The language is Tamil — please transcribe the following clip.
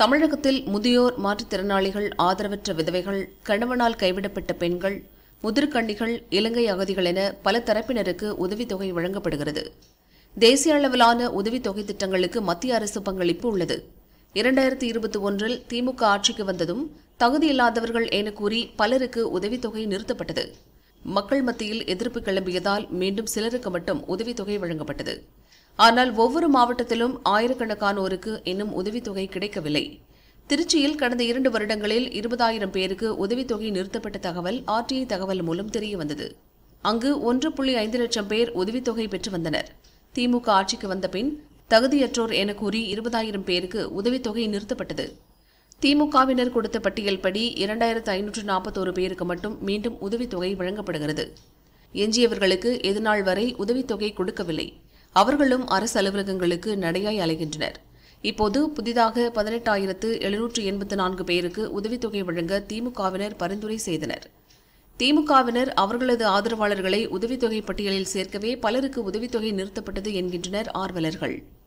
தமிழகத்தில் முதியோர், மாற்றுத்திறனாளிகள், ஆதரவற்ற விதவைகள், கணவனால் கைவிடப்பட்ட பெண்கள், முதிர்கன்னிகள், இலங்கை அகதிகள் என பல தரப்பினருக்கு உதவித்தொகை வழங்கப்படுகிறது. தேசிய அளவிலான உதவித்தொகை திட்டங்களுக்கு மத்திய அரசு பங்களிப்பு உள்ளது. 2021 திமுக ஆட்சிக்கு வந்ததும் தகுதியில்லாதவர்கள் என கூறி பலருக்கு உதவித்தொகை நிறுத்தப்பட்டது. மக்கள் மத்தியில் எதிர்ப்பு கிளம்பியதால் மீண்டும் சிலருக்கு மட்டும் உதவித்தொகை வழங்கப்பட்டது. ஆனால் ஒவ்வொரு மாவட்டத்திலும் ஆயிரக்கணக்கானோருக்கு இன்னும் உதவித்தொகை கிடைக்கவில்லை. திருச்சியில் கடந்த 2 வருடங்களில் 20,000 பேருக்கு உதவித்தொகை நிறுத்தப்பட்ட தகவல் RTI தகவல் மூலம் தெரியவந்தது. அங்கு 1.5 லட்சம் பேர் உதவித்தொகை பெற்று வந்தனர். திமுக ஆட்சிக்கு வந்த பின் தகுதியற்றோர் என கூறி 20,000 பேருக்கு உதவித்தொகை நிறுத்தப்பட்டது. திமுகவினர் கொடுத்த பட்டியல்படி 2,541 பேருக்கு மட்டும் மீண்டும் உதவித்தொகை வழங்கப்படுகிறது. எஞ்சியவர்களுக்கு இதுநாள் வரை உதவித்தொகை கொடுக்கவில்லை. அவர்களும் அரசு அலுவலகங்களுக்கு நடையாய் அலைகின்றனர். இப்போது புதிதாக 18,784 பேருக்கு உதவித்தொகை வழங்க திமுகவினர் பரிந்துரை செய்தனர். திமுகவினர் அவர்களது ஆதரவாளர்களை உதவித்தொகை பட்டியலில் சேர்க்கவே பலருக்கு உதவித்தொகை நிறுத்தப்பட்டது என்கின்றனர் ஆர்வலர்கள்.